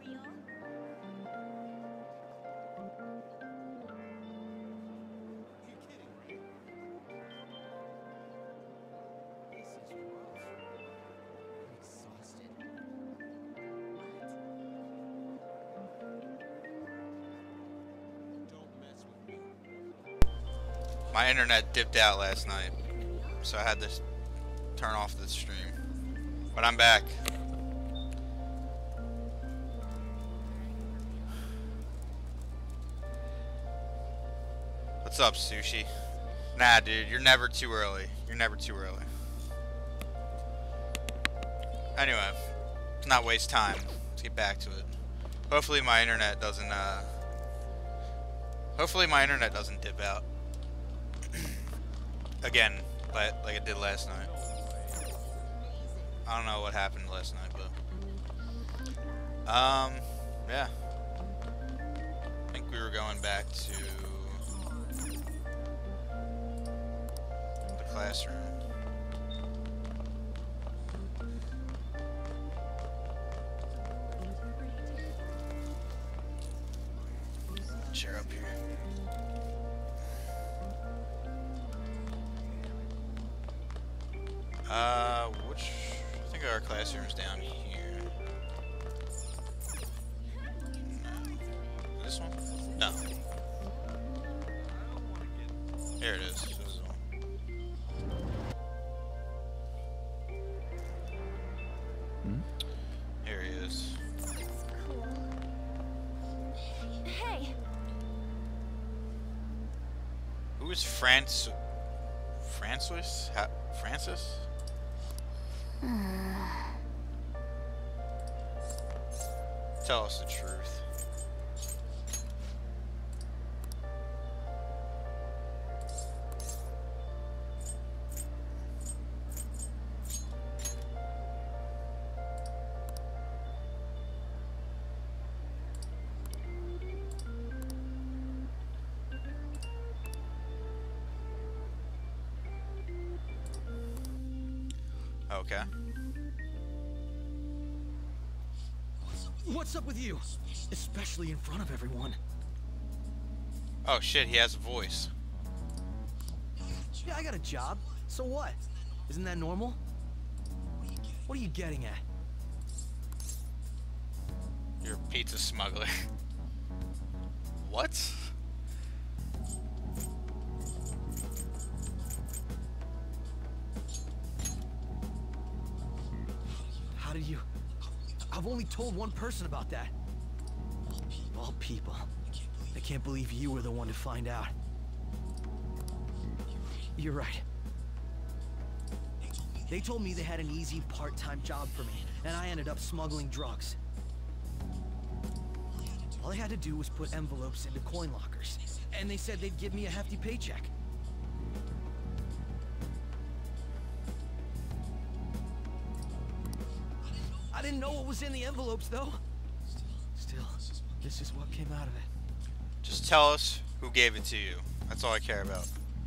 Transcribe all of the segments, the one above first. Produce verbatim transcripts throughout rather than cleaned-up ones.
My internet dipped out last night, so I had to turn off the stream. But I'm back. What's up, Sushi? Nah, dude, you're never too early. You're never too early. Anyway, let's not waste time. Let's get back to it. Hopefully my internet doesn't, uh... Hopefully my internet doesn't dip out. Again, like, like it did last night. I don't know what happened last night, but... Um, yeah. I think we were going back to... the classroom. Chair up here. Uh, which... I think our classroom's down here. No. This one? No. Here it is. This is the one. Hmm? Here he is. Cool. Hey! Who is France... Francis? Ha Francis? Tell us the truth. Okay. What's up with you? Especially in front of everyone. Oh shit, he has a voice. Yeah, I got a job. So what? Isn't that normal? What are you getting at? You're a pizza smuggler. What? How did you... I've only told one person about that. All people. I can't believe you were the one to find out. You're right. They told me they had an easy part-time job for me, and I ended up smuggling drugs. All I had to do was put envelopes into coin lockers, and they said they'd give me a hefty paycheck. I didn't know what was in the envelopes, though. Still, this is what came out of it. Just tell us who gave it to you. That's all I care about.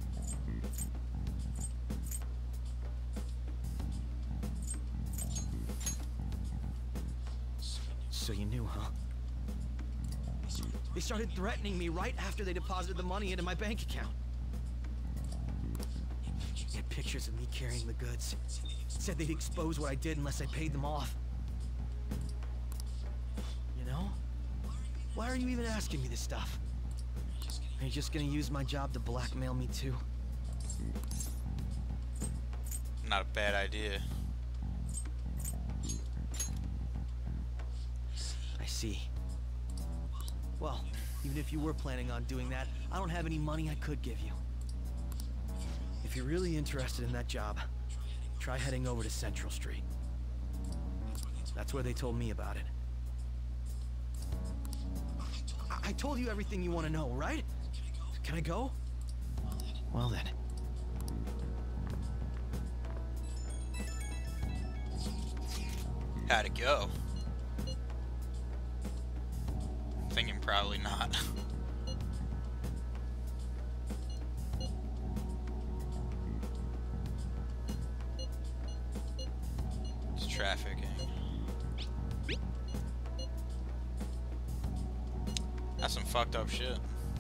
So you knew, huh? They started threatening me right after they deposited the money into my bank account. They had pictures of me carrying the goods. Said they'd expose what I did unless I paid them off. You know? Why are you even asking me this stuff? Are you just gonna use my job to blackmail me too? Not a bad idea. I see. Well, even if you were planning on doing that, I don't have any money I could give you. If you're really interested in that job, try heading over to Central Street. That's where they told me about it. I, I told you everything you want to know, right? Can I go? Well then. How'd it go? Thinking probably not. It's trafficking. That's some fucked up shit.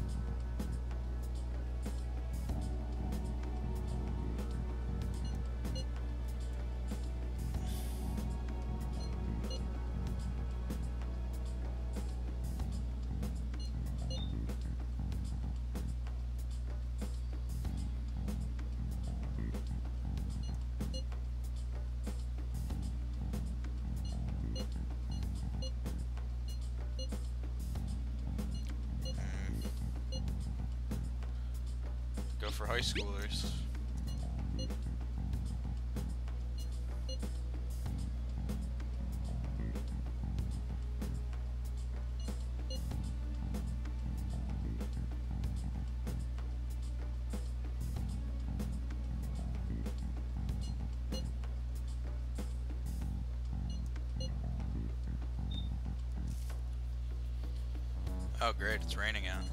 Go for high schoolers. Oh great, it's raining out.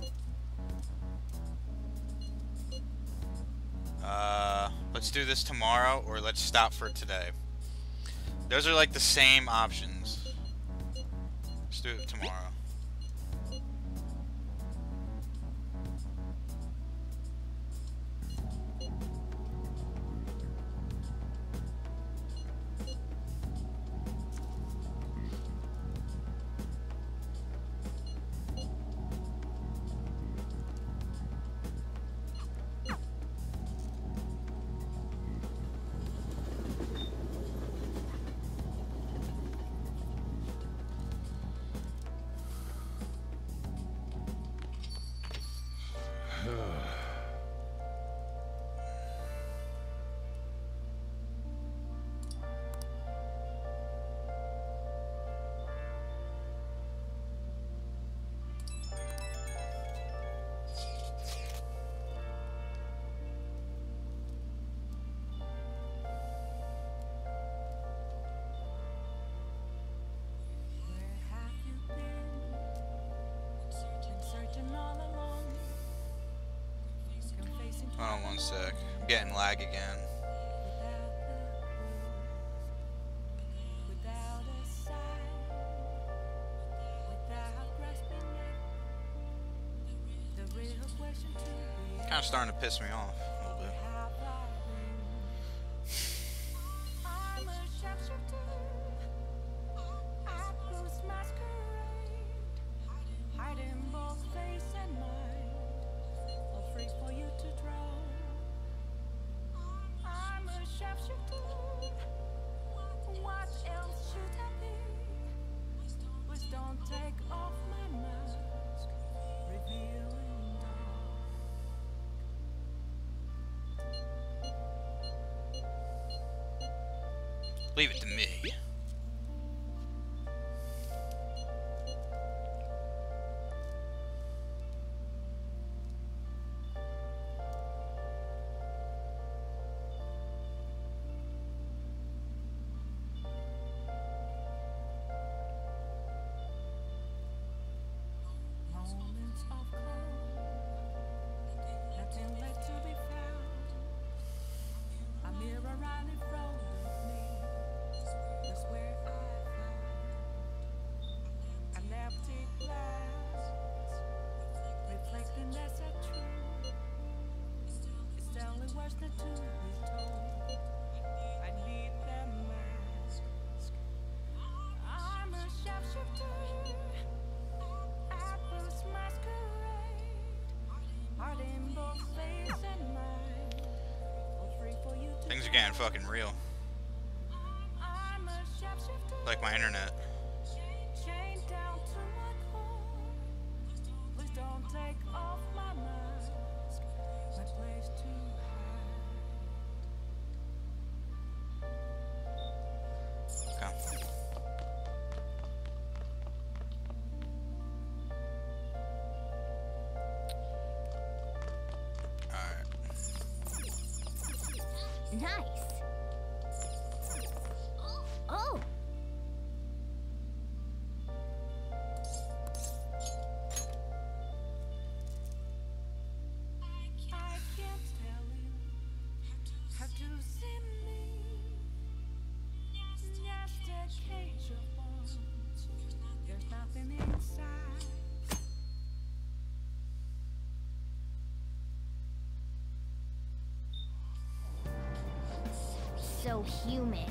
Uh, let's do this tomorrow, or let's stop for today. Those are like the same options. Let's do it tomorrow. Hold on one sec. I'm getting lag again. Kind of starting to piss me off a little bit. Leave it to me. Things are getting fucking real. Like my internet. Nice. Oh. so humid.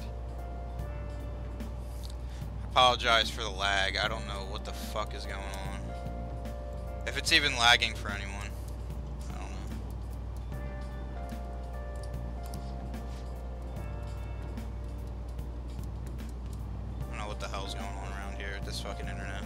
Apologize for the lag. I don't know what the fuck is going on. If it's even lagging for anyone. I don't know. I don't know what the hell's going on around here with this fucking internet.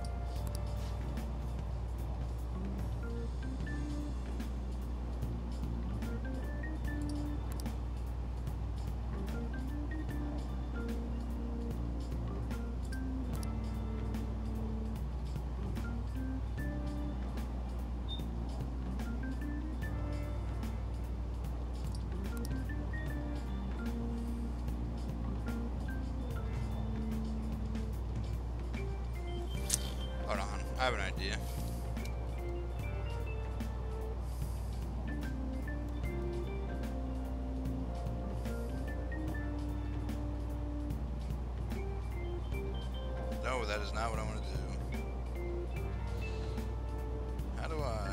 Hold on, I have an idea. No, that is not what I want to do. How do I...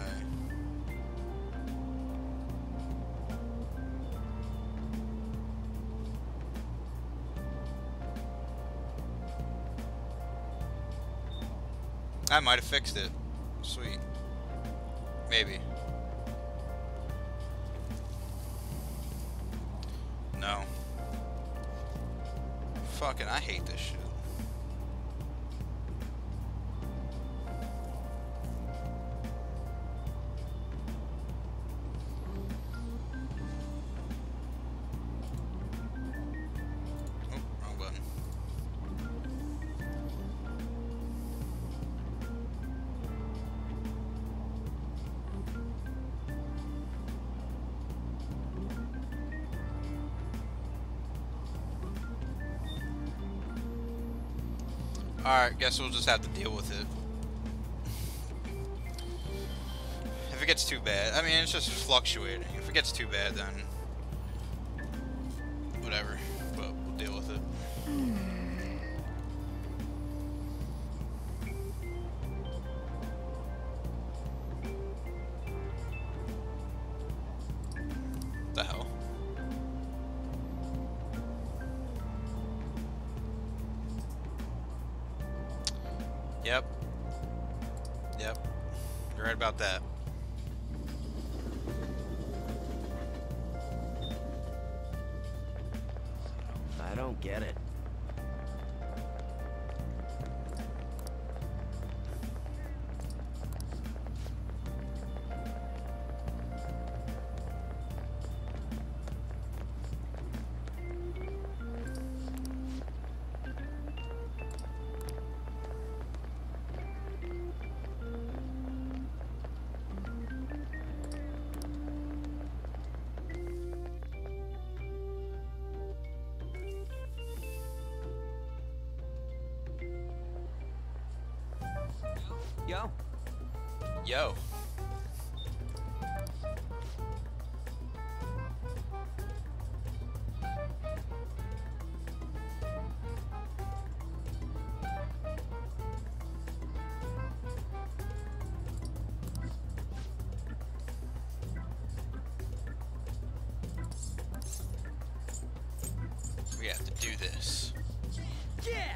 I might have fixed it. Sweet. Maybe. No. Fucking, I hate this shit. Oh, wrong button. Alright, guess we'll just have to deal with it. If it gets too bad, I mean, it's just fluctuating. If it gets too bad, then whatever, but we'll deal with it. The hell? Yep. Yep. You're right about that. I don't get it. Yo. Yo. We have to do this. Yeah.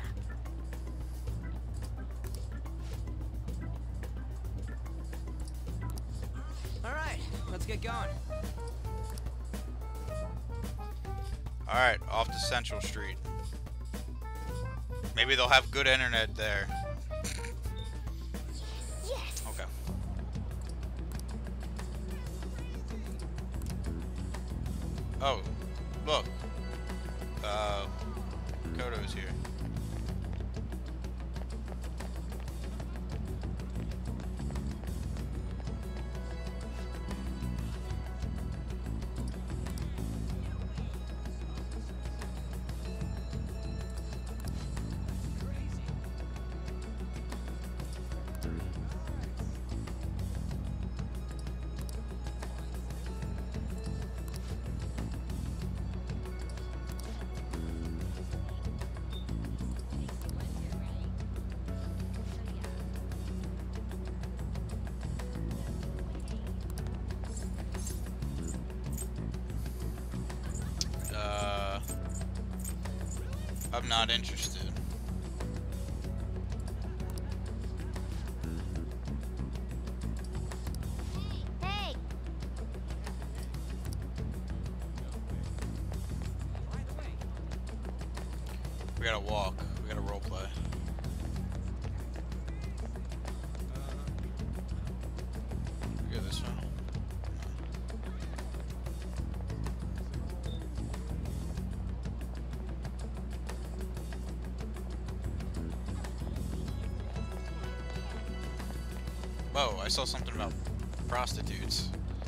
All right, let's get going. All right, off to Central Street. Maybe they'll have good internet there. Yes. Okay. Oh, look. Uh, Kodo's here. I'm not interested. Hey! We gotta walk. We gotta roleplay. We go this way. Whoa, I saw something about prostitutes.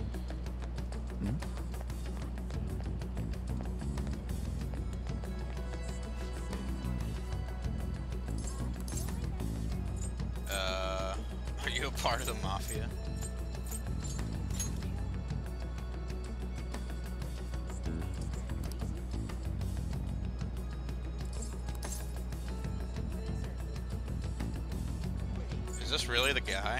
Uh, are you a part of the mafia? Is this really the guy?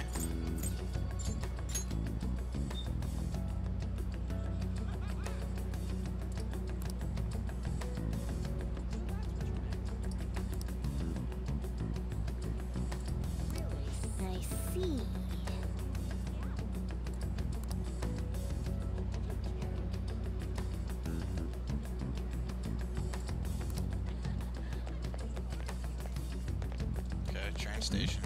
I see. Okay, train station.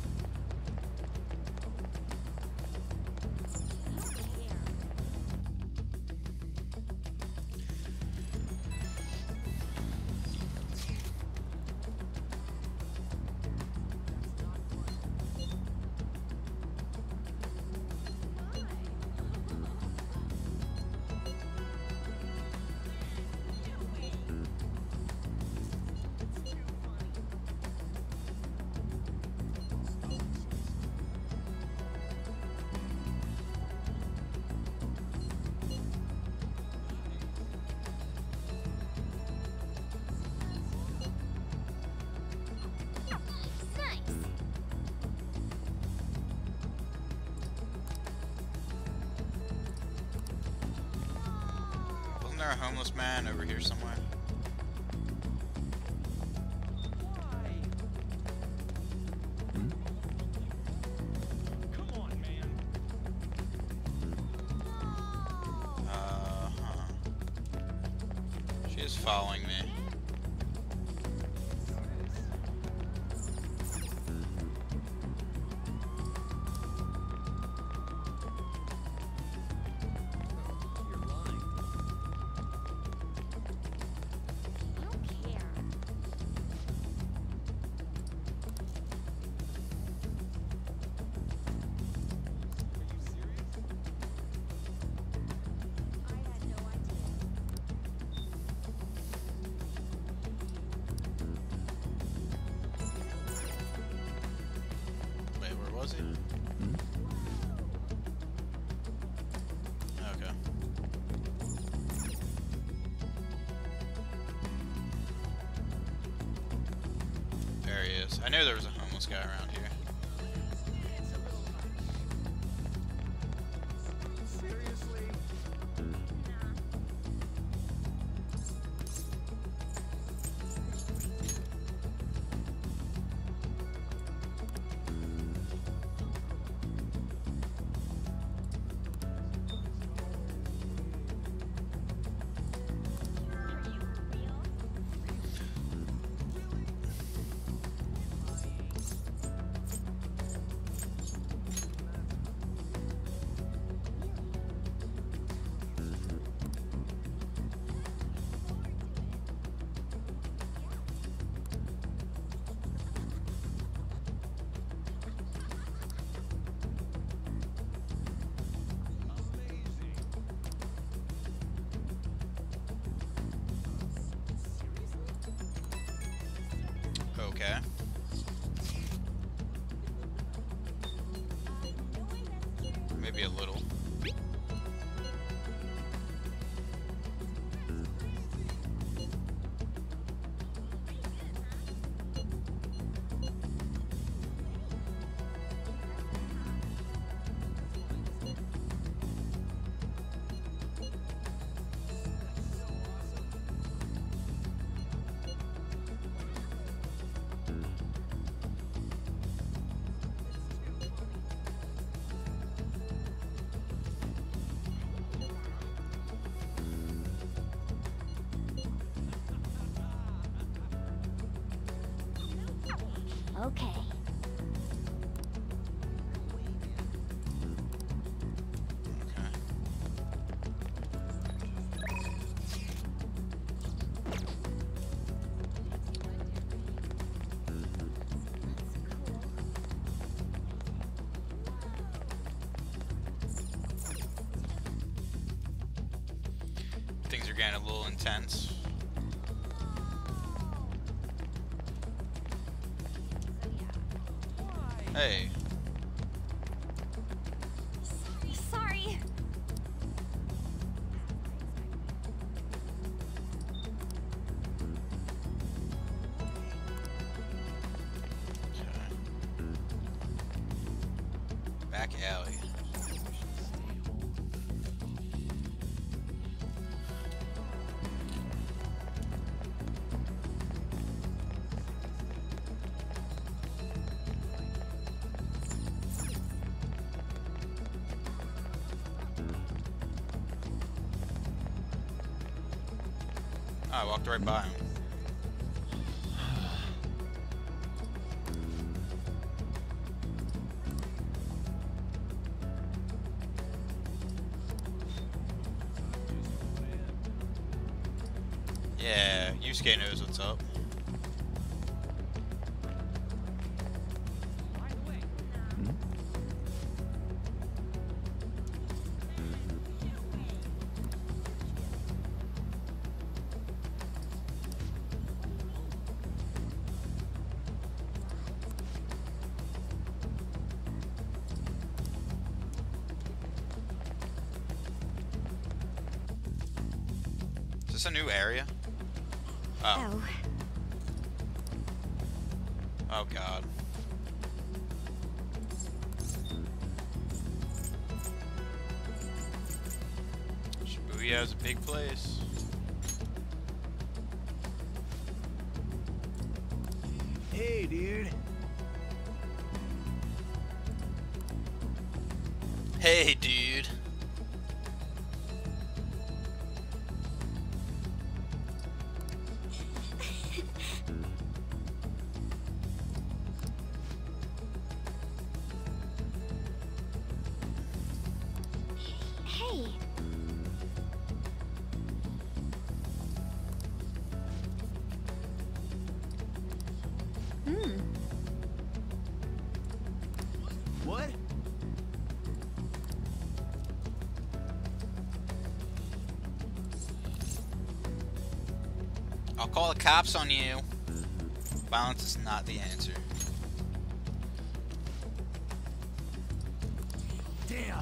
Nice. Wasn't there a homeless man over here somewhere? Uh huh. She is following me. I don't care. I had no idea. Wait, where was he? Okay. There he is. I knew there was a homeless guy around here. Okay. Maybe a little. Okay. Okay. Things are getting a little intense. Hey. Sorry. Okay. Back alley. Oh, I walked right by him. Yeah, Yusuke knows what's up. Is this a new area? Oh. Oh. Oh god. Shibuya is a big place. Hey, dude. Hey, dude. Hey. Hmm. What? I'll call the cops on you. Violence is not the answer. Damn.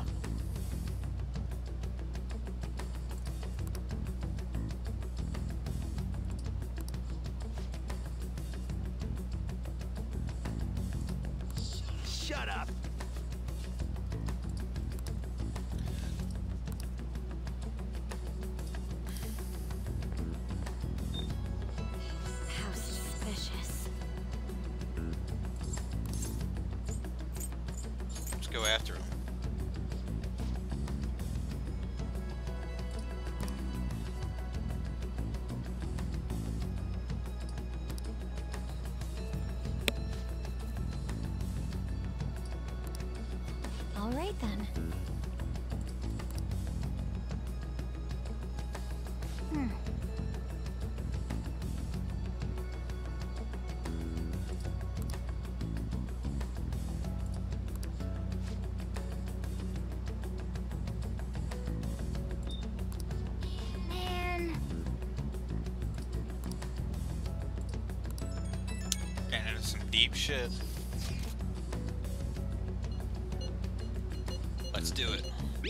Shut up. How suspicious. Let's go after him. All right then. Hmm. Man. Getting into some deep shit. Let's do it.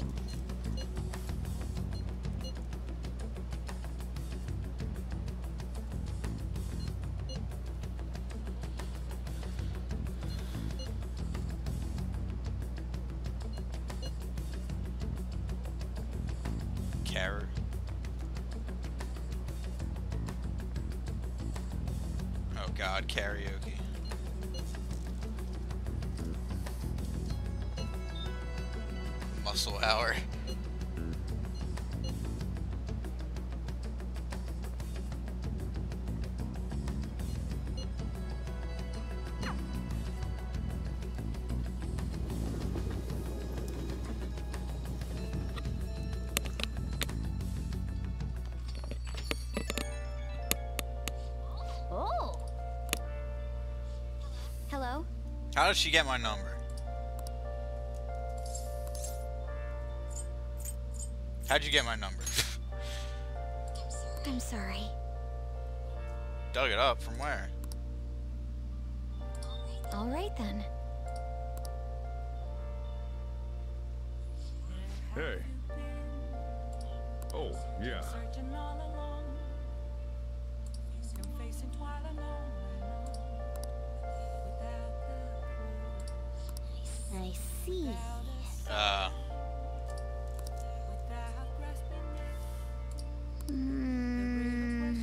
Carrot. Oh god, karaoke. Muscle hour. How did she get my number? How'd you get my number? I'm sorry. Dug it up from where? All right then. Hey. Oh, yeah. I see. Uh. Hmm.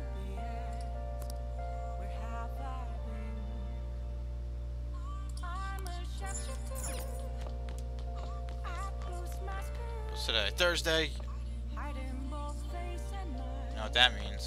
What's today? Thursday? You know what that means.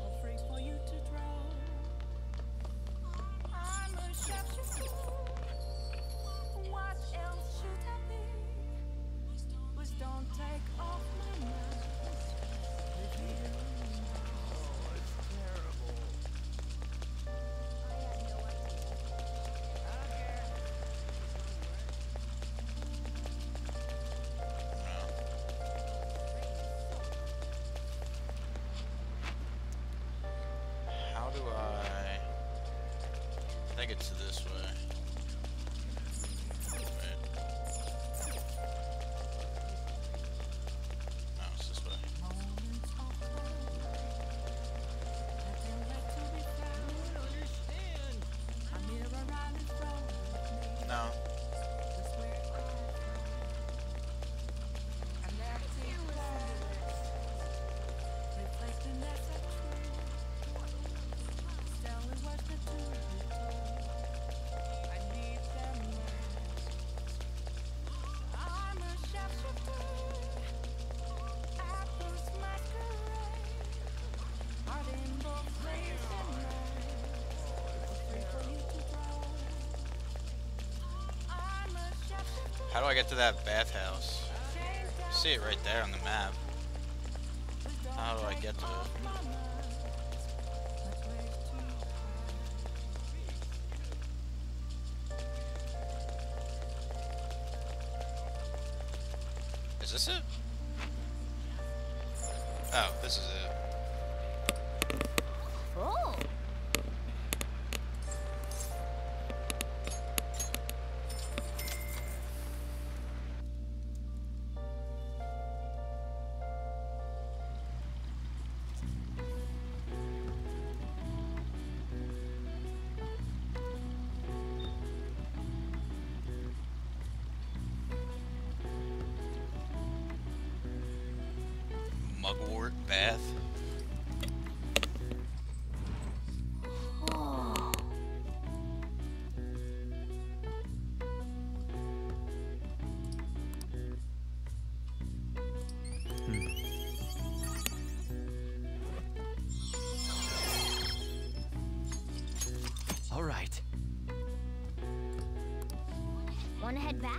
How do I... I think it's this way. Wait. No, it's this way. No. How do I get to that bathhouse? See it right there on the map. How do I get to it? Is this it? Oh, this is it. Oh. Mugwort bath. Oh. All right. Wanna head back?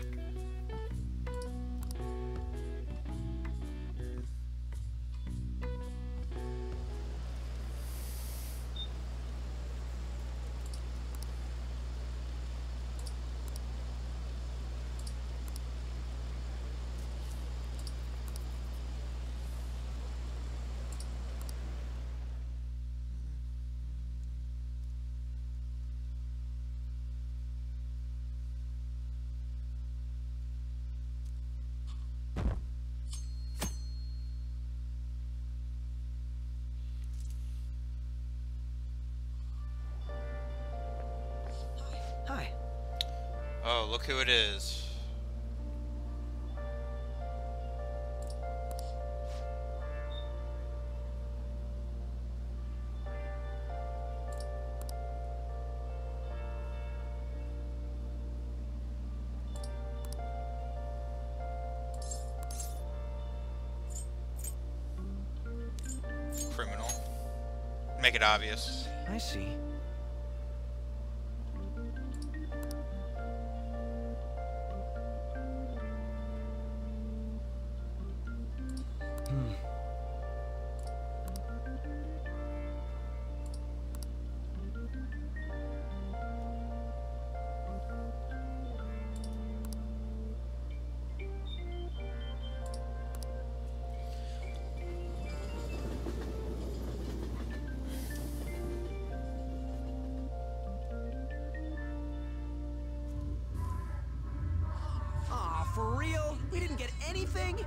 Hi. Oh, look who it is. Criminal. Make it obvious. I see. Hmm. real? We didn't get anything?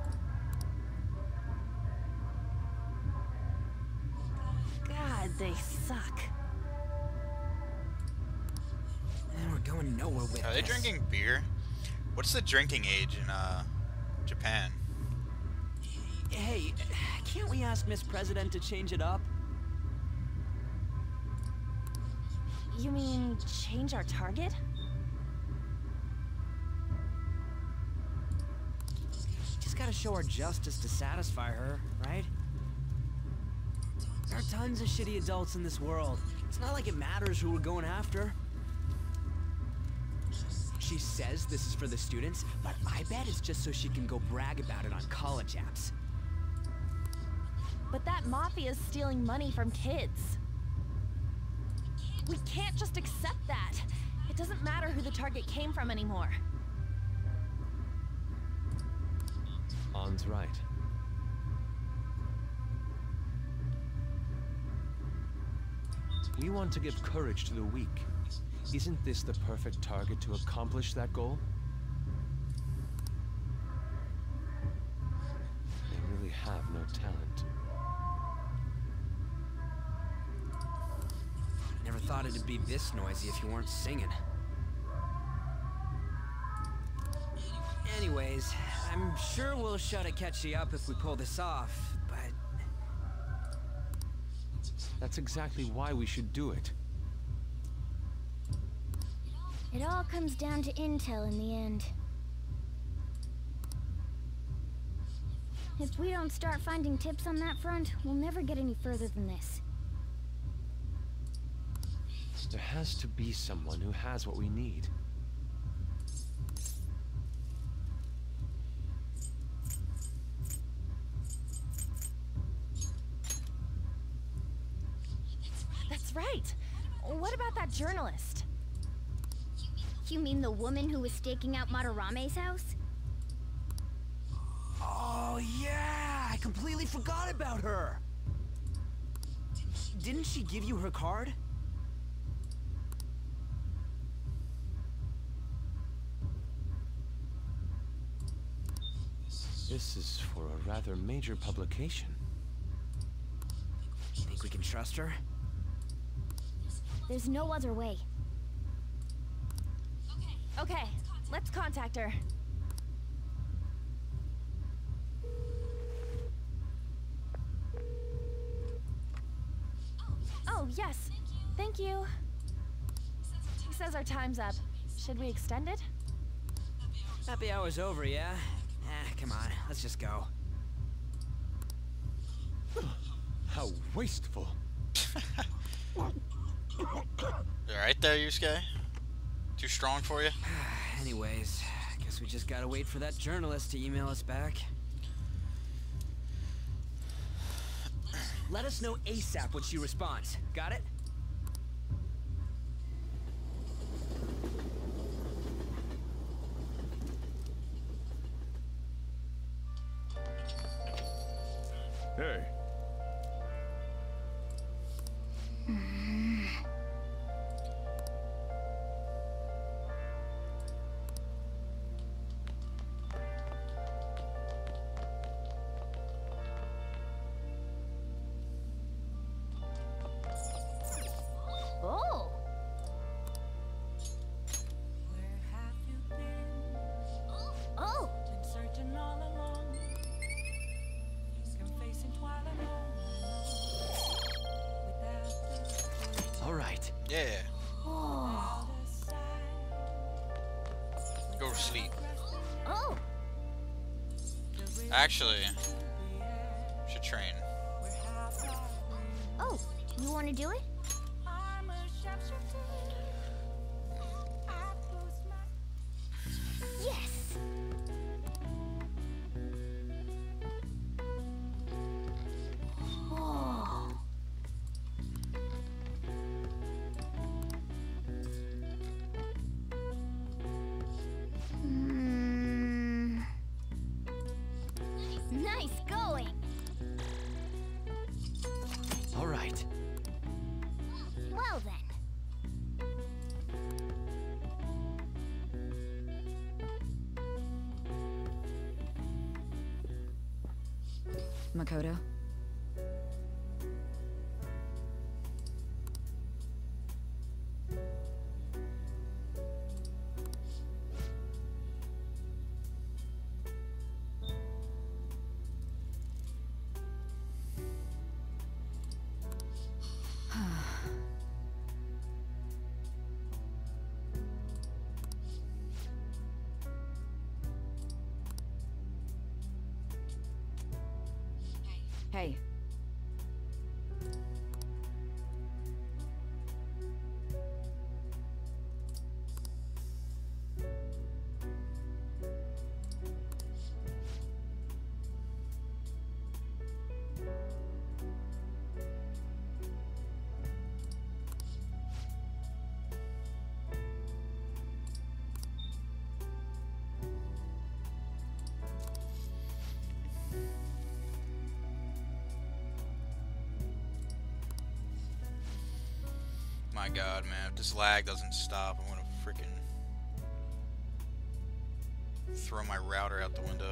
God, they suck. And we're going nowhere with Are they this. drinking beer? What's the drinking age in uh Japan? Hey, can't we ask Miss President to change it up? You mean change our target? Just gotta show our justice to satisfy her, right? There are tons of shitty adults in this world. It's not like it matters who we're going after. She says this is for the students, but I bet it's just so she can go brag about it on college apps. But that mafia's stealing money from kids. We can't just accept that. It doesn't matter who the target came from anymore. An's right. We want to give courage to the weak. Isn't this the perfect target to accomplish that goal? They really have no talent. Never thought it'd be this noisy if you weren't singing. Anyways, I'm sure we'll shut it catch you up if we pull this off, but... That's exactly why we should do it. It all comes down to intel in the end. If we don't start finding tips on that front, we'll never get any further than this. There has to be someone who has what we need. That's right. What about that journalist? You mean the woman who was staking out Matarame's house? Oh yeah, I completely forgot about her. Didn't she give you her card? This is for a rather major publication. Think we can trust her? There's no other way. Okay, let's contact her. Oh, yes. Thank you. He says our time's up. Should we extend it? Happy hour's over, yeah? Eh, come on, let's just go. How wasteful. You alright there, Yusuke? Too strong for you? Anyways, I guess we just gotta wait for that journalist to email us back. Let us know ASAP when she responds. Got it? Hey. Oh! Where have you been? Oh! Been searching all along. Facing twilight without All right. Yeah. Oh! Go to sleep. Oh! Actually, should train. Oh! You want to do it? I'm a sharpshooter. I close my Yes! Oh! Mm. Nice going! All right. Makoto? Hey. My god, man, if this lag doesn't stop, I'm gonna freaking throw my router out the window.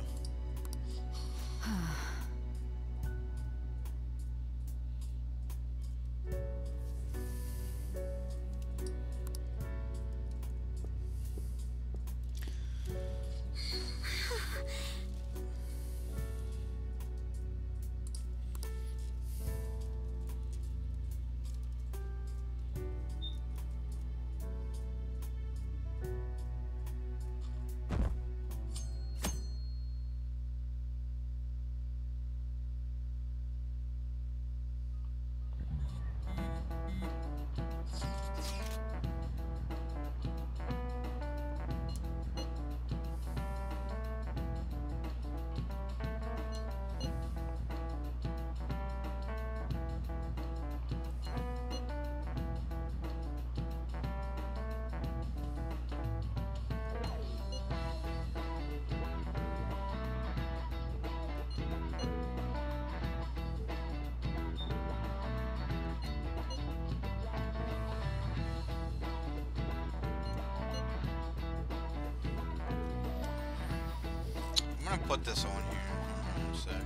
I'm gonna put this on here. Hold on a sec.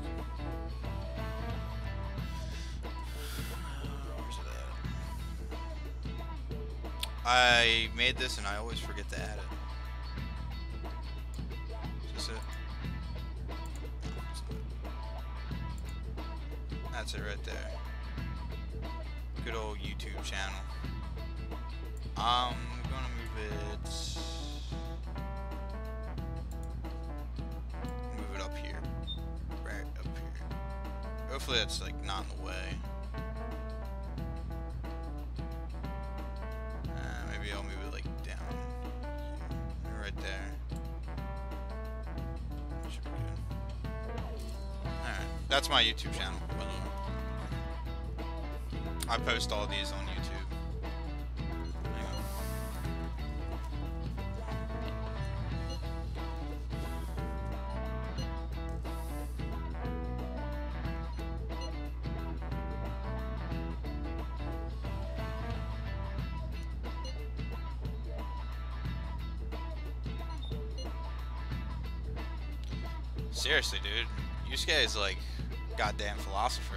Where's it at? I made this and I always forget to add it. Is this it? That's it right there. Good old YouTube channel. I'm gonna move it. Move it up here. Right up here. Hopefully that's like not in the way. Uh, maybe I'll move it like down. Right there. Should be good. Alright. That's my YouTube channel. I post all these on YouTube. Hang on. Seriously, dude. Yusuke is like goddamn philosopher.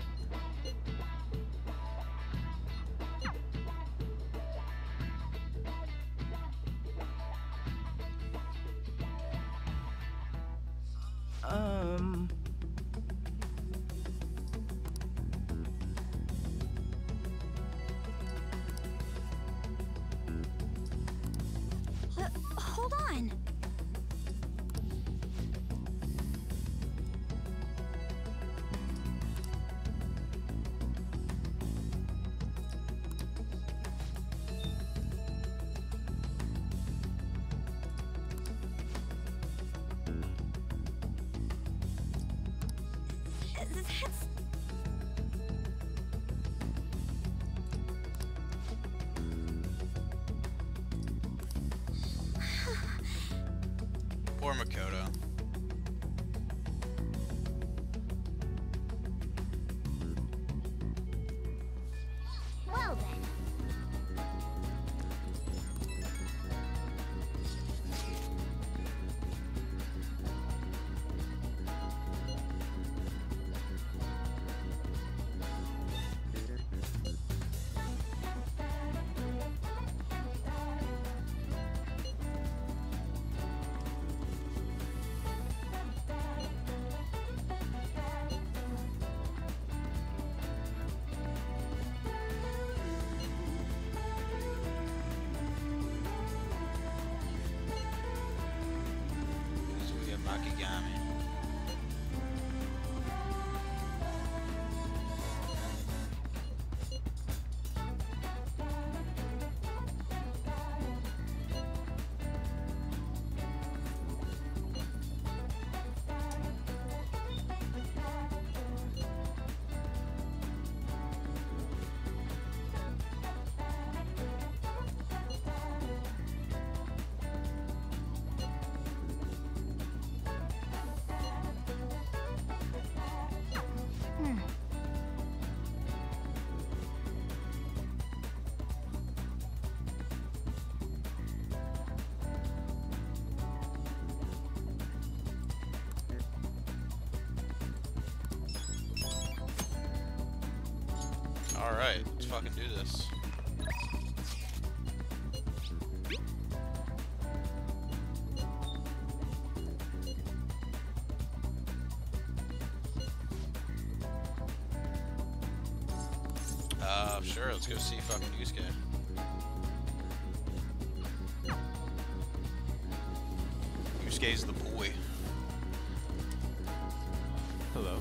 Um. Uh, hold on. That's... Poor Makoto. Well then. Sakigami. Alright, let's fucking do this. Uh, sure, let's go see fucking Yusuke. Yusuke's the boy. Hello.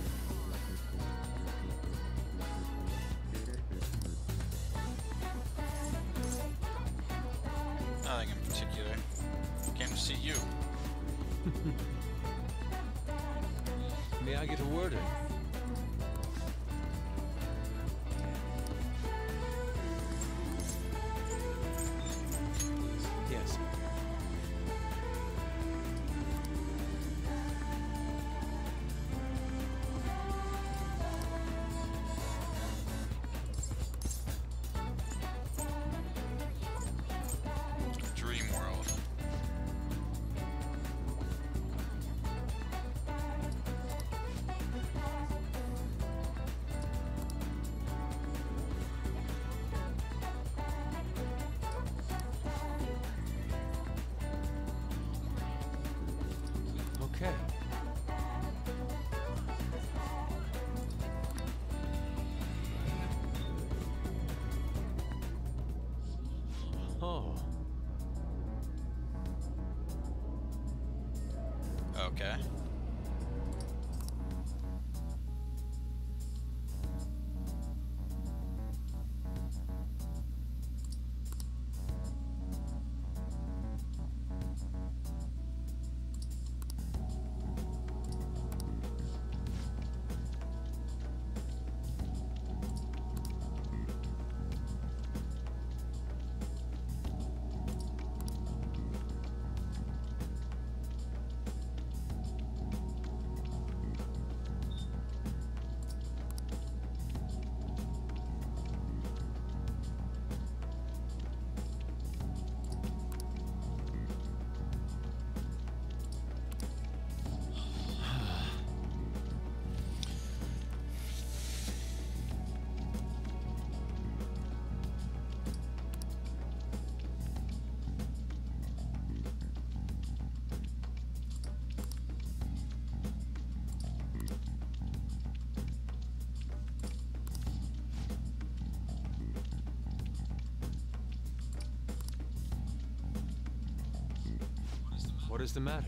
Nothing in particular. Came to see you. May I get a word in? Yes. Dream World. Okay. Oh. Okay. What is the matter?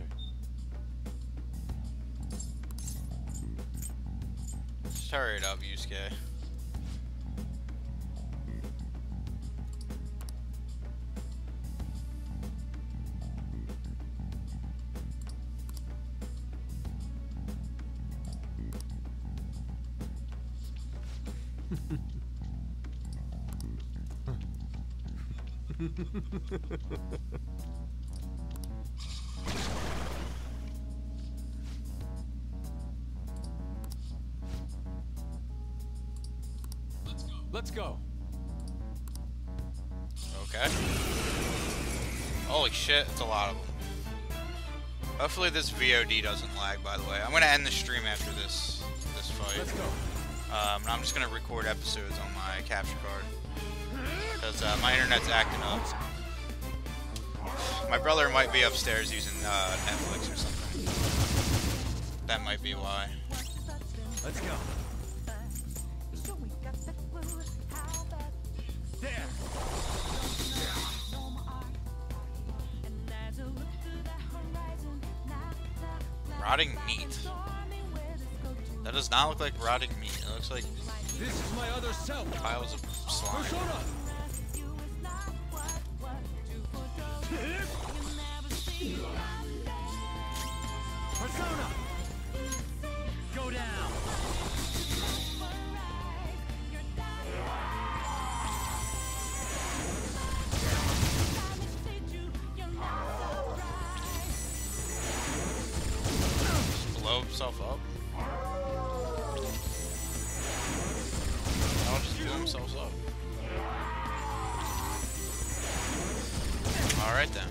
Just hurry it up, Yusuke. Let's go. Okay. Holy shit, it's a lot of them. Hopefully this V O D doesn't lag, by the way. I'm gonna end the stream after this this fight. Let's go. Um, and I'm just gonna record episodes on my capture card. Because uh, my internet's acting up. My brother might be upstairs using uh, Netflix or something. That might be why. Let's go. There. Rotting meat. That does not look like rotting meat. It looks like This is my other self. piles of slime. Persona. Persona! Go down! Blow himself up. I'll just blow himself up. Alright then.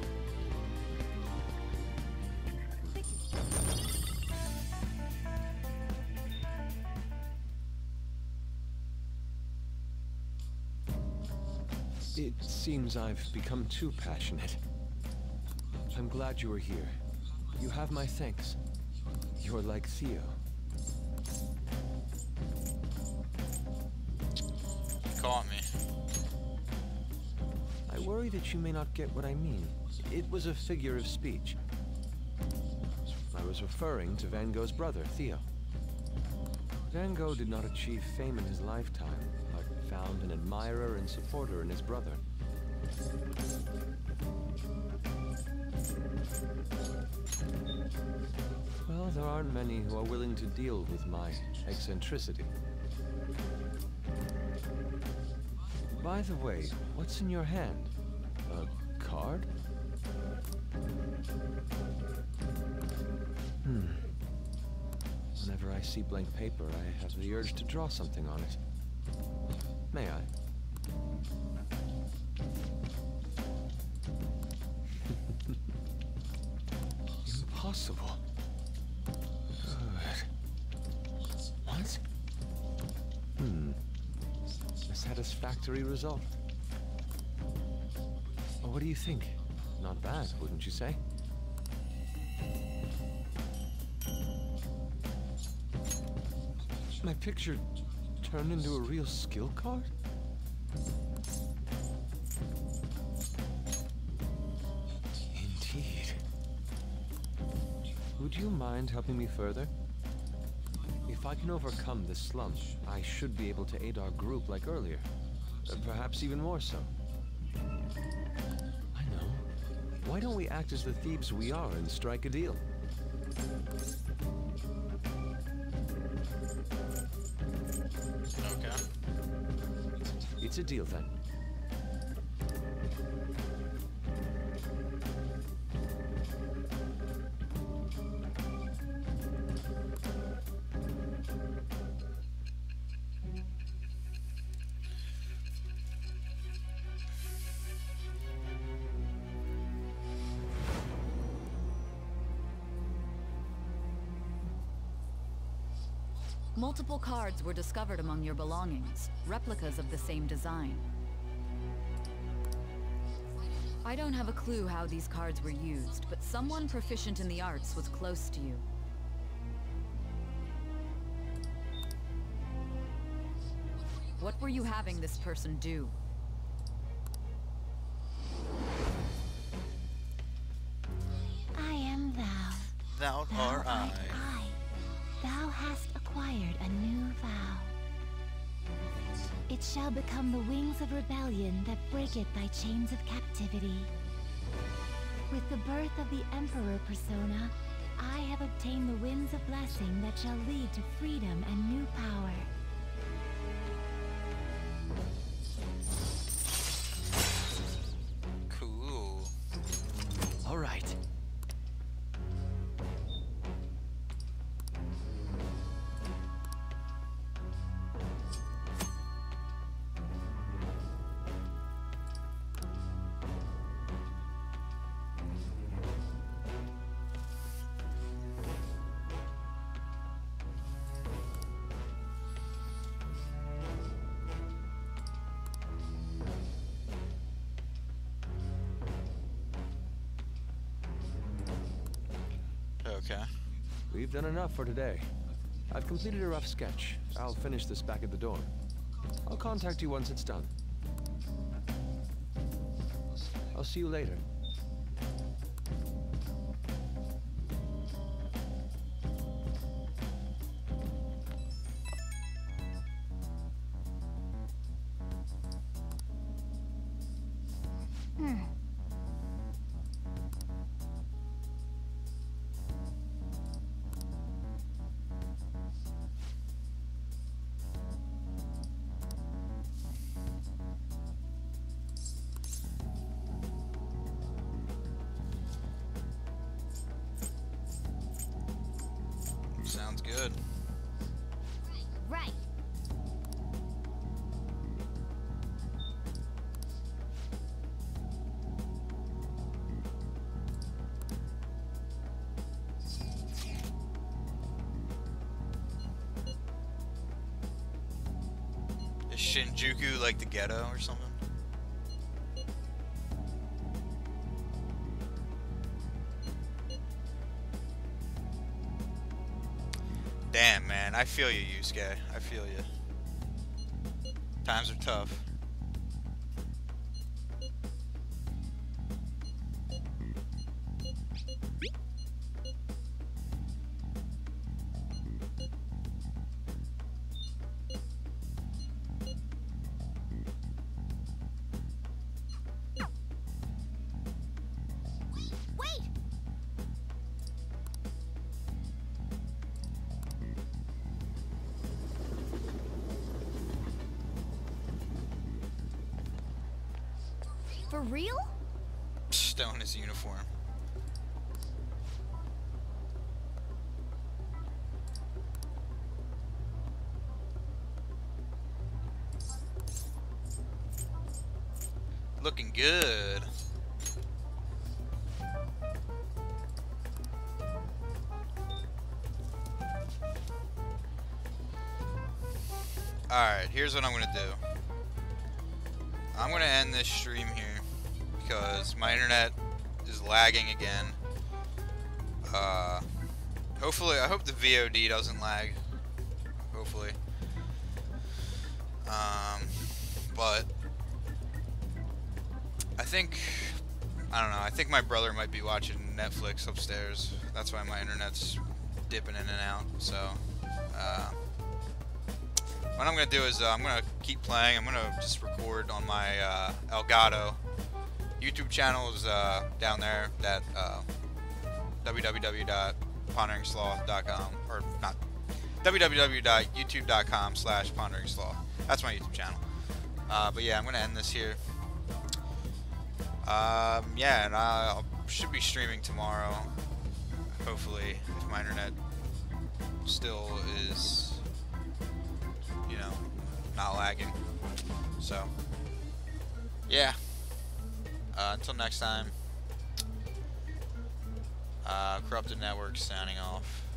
It seems I've become too passionate. I'm glad you are here. You have my thanks. You're like Theo. You caught me. I worry that you may not get what I mean. It was a figure of speech. I was referring to Van Gogh's brother, Theo. Van Gogh did not achieve fame in his lifetime, but found an admirer and supporter in his brother. Well, there aren't many who are willing to deal with my eccentricity. By the way, what's in your hand? A card? Hmm. Whenever I see blank paper, I have the urge to draw something on it. May I? Impossible. Good. What? Hmm. A satisfactory result. Well, what do you think? Not bad, wouldn't you say? My picture turned into a real skill card? Indeed. Would you mind helping me further? If I can overcome this slump, I should be able to aid our group like earlier. Uh, perhaps even more so. I know. Why don't we act as the thieves we are and strike a deal? Okay. It's a deal then. Multiple cards were discovered among your belongings, replicas of the same design. I don't have a clue how these cards were used, but someone proficient in the arts was close to you. What were you having this person do? I am thou. Thou art I. art I. Thou hast acquired a new vow. It shall become the wings of rebellion that breaketh thy chains of captivity. With the birth of the Emperor persona, I have obtained the winds of blessing that shall lead to freedom and new power. Cool. All right. Okay. We've done enough for today. I've completed a rough sketch. I'll finish this back at the dorm. I'll contact you once it's done. I'll see you later. Hmm. Sounds good. Right. Is Shinjuku like the ghetto or something? Damn, man, I feel you, Yusuke. I feel you. Times are tough. Wait! For real? Stone his uniform. Looking good. Alright, here's what I'm gonna do. I'm gonna end this stream here because my internet is lagging again. Uh, hopefully, I hope the V O D doesn't lag. Hopefully. Um, but I think, I don't know, I think my brother might be watching Netflix upstairs. That's why my internet's dipping in and out. So, uh, what I'm going to do is uh, I'm going to keep playing. I'm going to just record on my uh, Elgato YouTube channel is uh, down there, that uh, w w w dot pondering sloth dot com, or not, w w w dot youtube dot com slash pondering sloth. That's my YouTube channel. Uh, but yeah, I'm going to end this here. Um, yeah, and I should be streaming tomorrow, hopefully, if my internet still is, you know, not lagging. So, yeah. Uh, until next time, uh, Corrupted Network signing off.